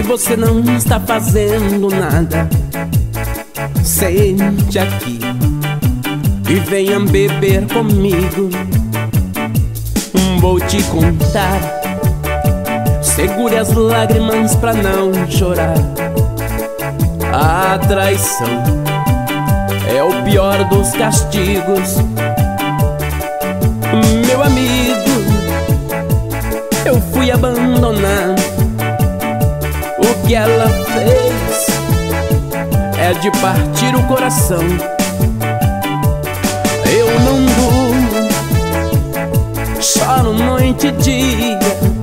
você não está fazendo nada, sente aqui e venha beber comigo. Vou te contar, segure as lágrimas pra não chorar. A traição é o pior dos castigos. Meu amigo, eu fui abandonar. O que ela fez é de partir o coração. Eu não durmo, choro noite e dia,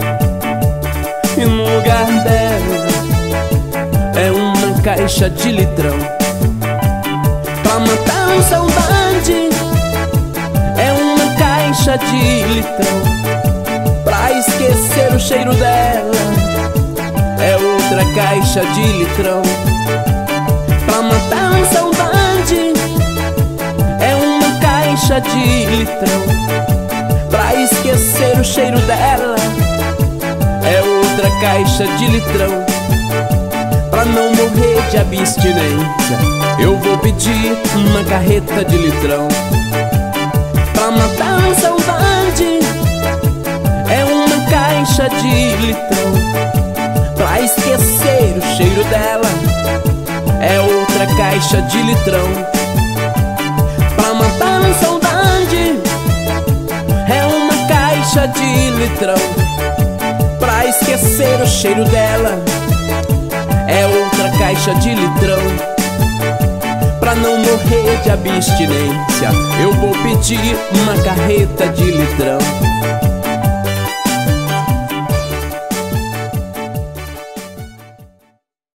e no lugar dela é uma caixa de litrão. Pra matar a saudade é uma caixa de litrão. Pra esquecer o cheiro dela é outra caixa de litrão. Pra matar a saudade é uma caixa de litrão. Pra esquecer o cheiro dela é outra caixa de litrão. Pra não morrer de abstinência eu vou pedir uma carreta de litrão. Pra matar a saudade é uma caixa de litrão. Pra esquecer o cheiro dela é outra caixa de litrão. Pra matar a saudade é uma caixa de litrão. Pra esquecer o cheiro dela é outra caixa de litrão. Pra não morrer de abstinência eu vou pedir uma carreta de litrão.